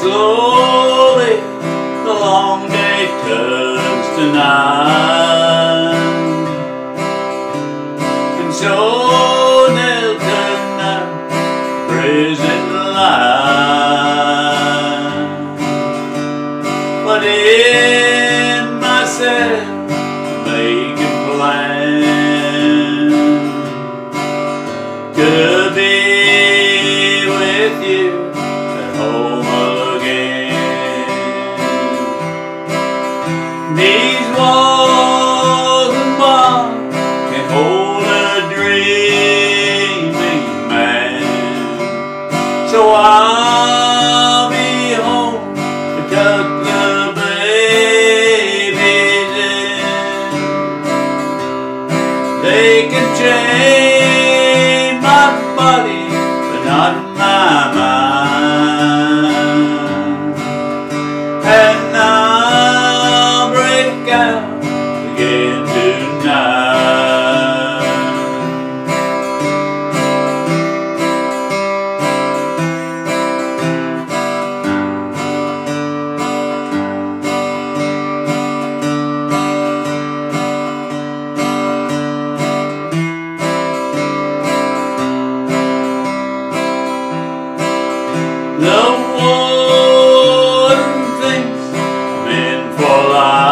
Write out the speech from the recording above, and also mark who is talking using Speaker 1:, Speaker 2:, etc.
Speaker 1: slowly the long day turns to night, and so they'll turn the prison light. But in myself making plans to be with you at home again. These walls and bars can hold a dreaming man, so I'll be home to tuck the babies in. They can change my body, but not my mind, and I'll break out again tonight. The warden thinks I'm in for life.